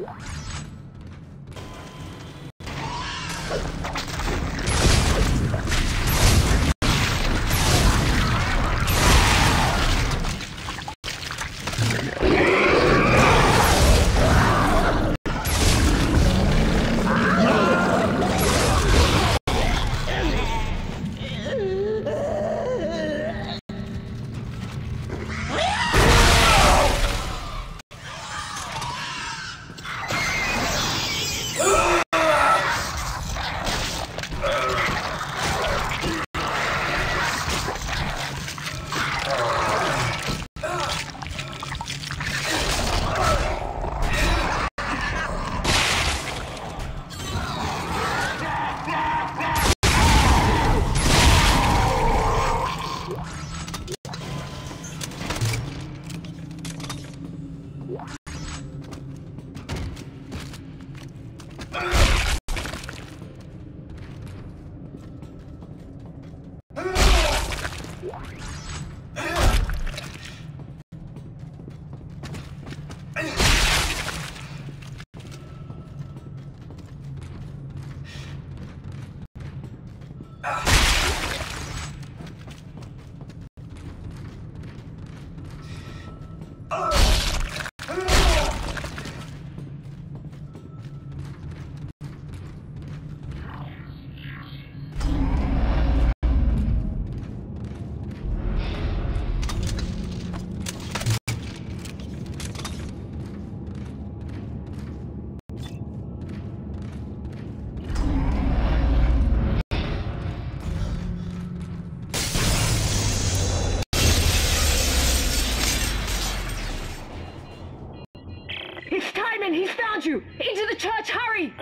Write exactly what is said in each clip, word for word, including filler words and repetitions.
He's found you! Into the church, hurry!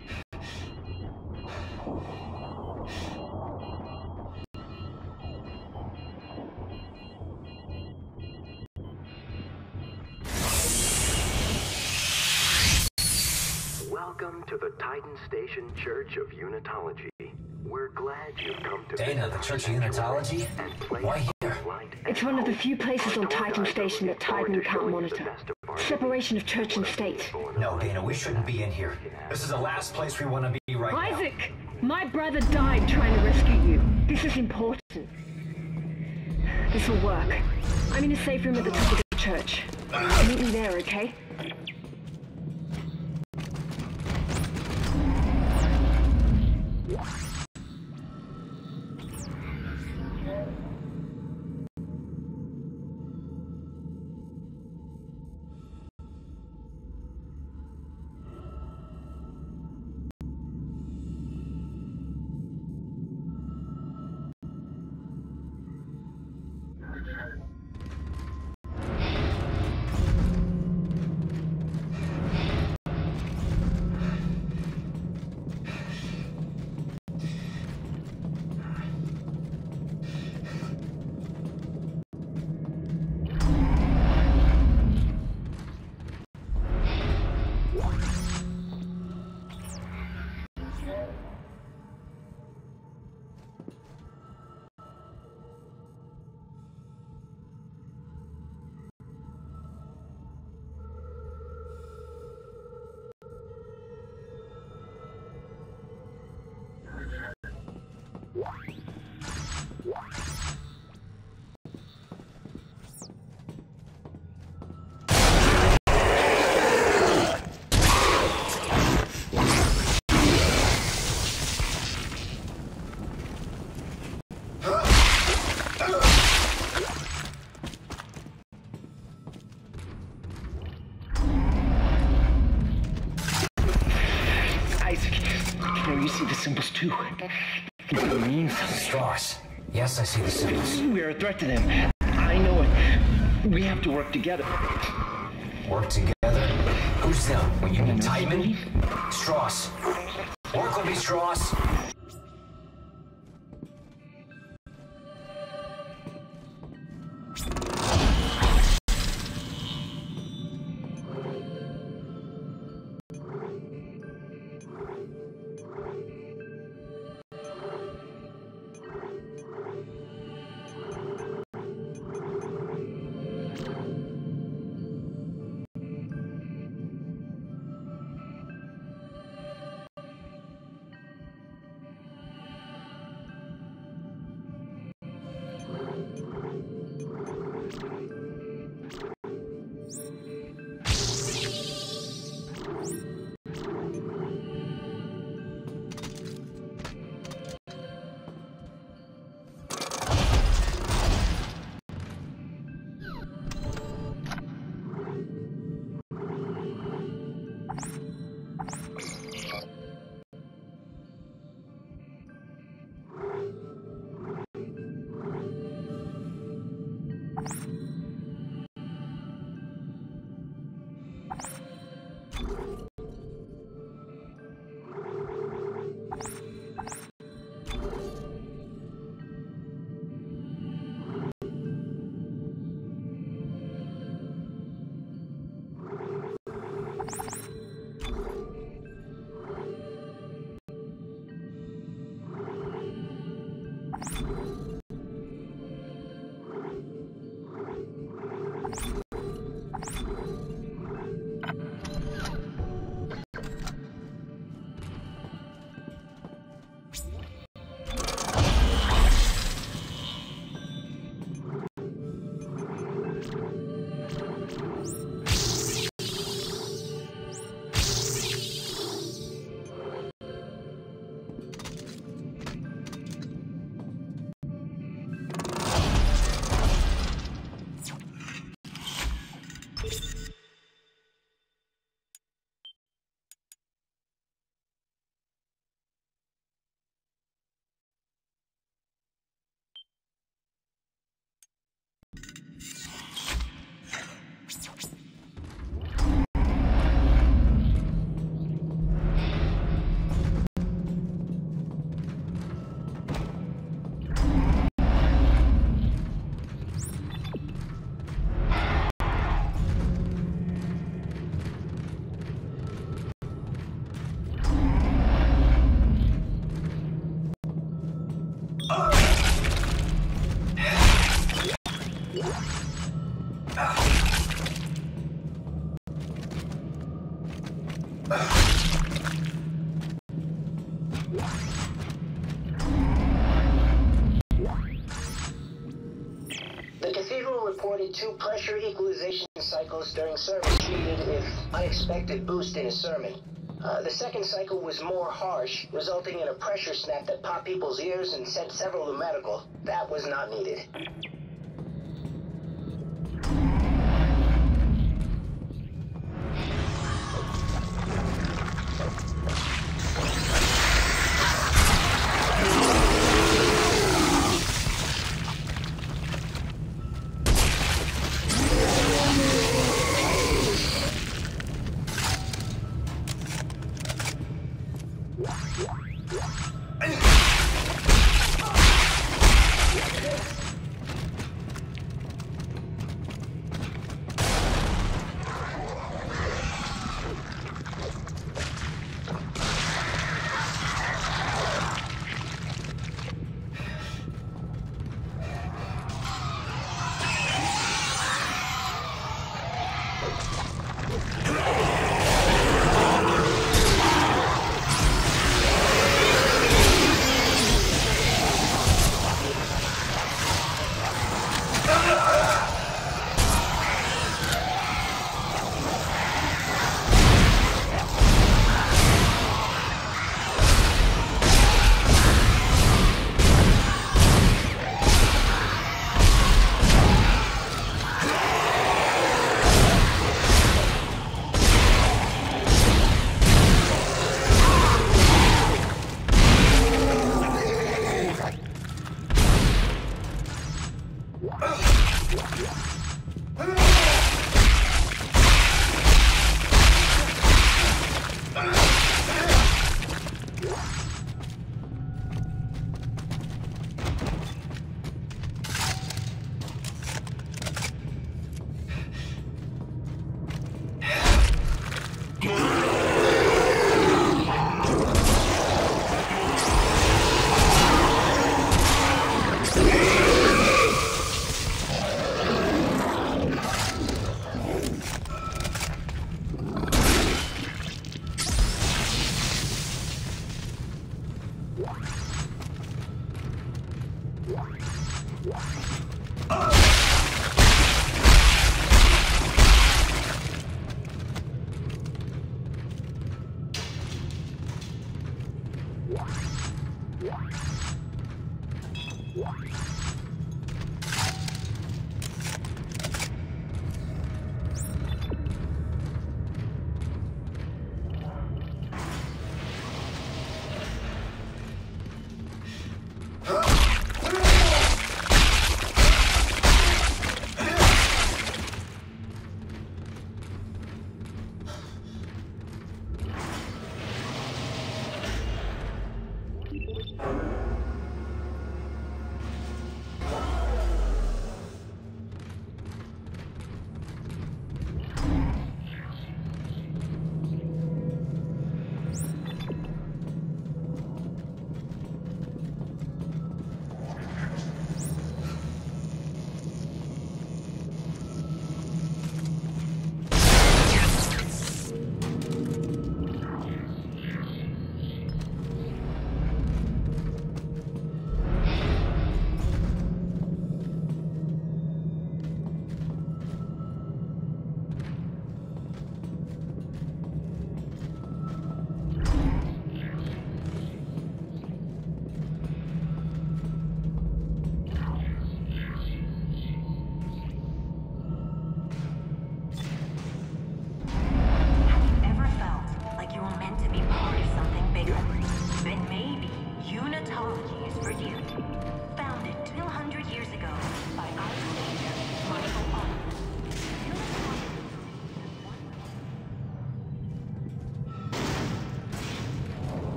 Welcome to the Titan Station Church of Unitology. We're glad you've come to Dana, the Church of Unitology? Why here? It's one of the few places on Titan Station that Titan can't monitor. Separation of church and state. No, Dana, we shouldn't be in here. This is the last place we want to be right now. Isaac! My brother died trying to rescue you. This is important. This will work. I'm in a safe room at the top of the church. Meet me there, okay? Symbols too. It means something. Strauss. Yes, I see the symbols. We are a threat to them. I know it. We have to work together. Work together? Who's them? We Union Titan? Strauss. Work with me, Strauss. The Cathedral reported two pressure equalization cycles during service treated with unexpected boost in a sermon. Uh, the second cycle was more harsh, resulting in a pressure snap that popped people's ears and sent several to medical. That was not needed.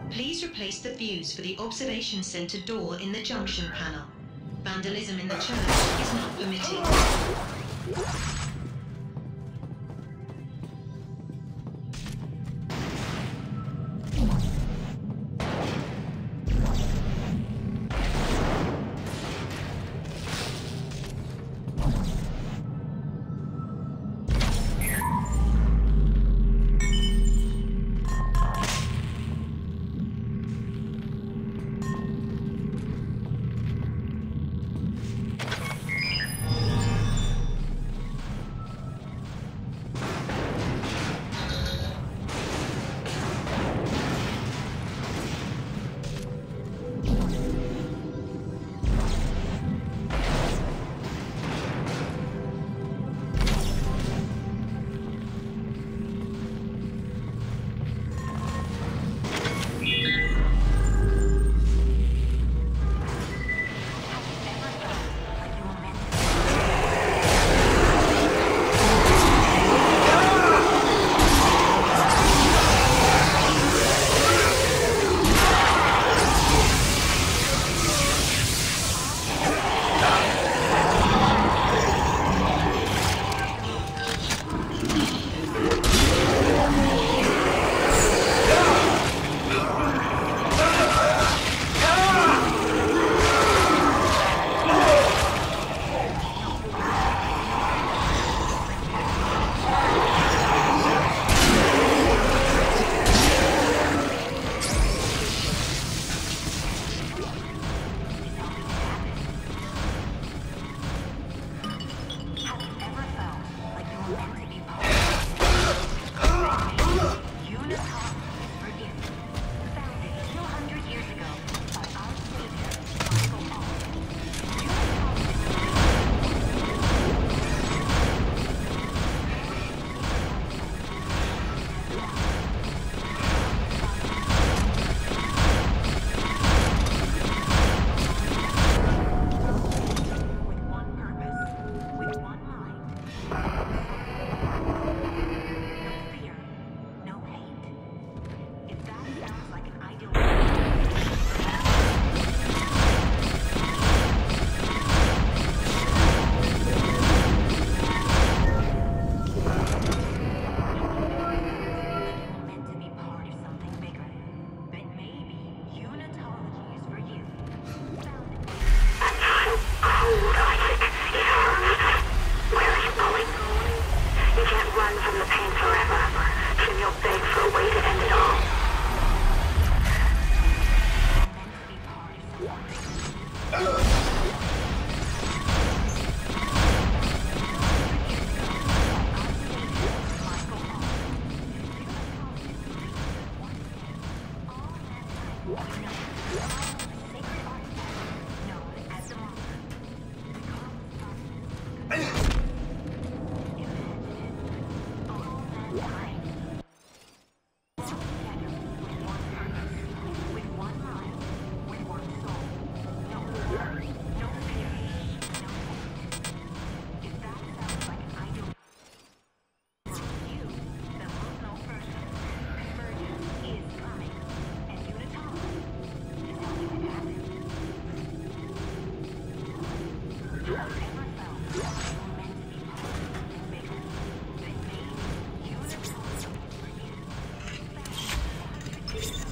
Please replace the fuse for the observation center door in the junction panel. Vandalism in the church is not permitted. Thank you.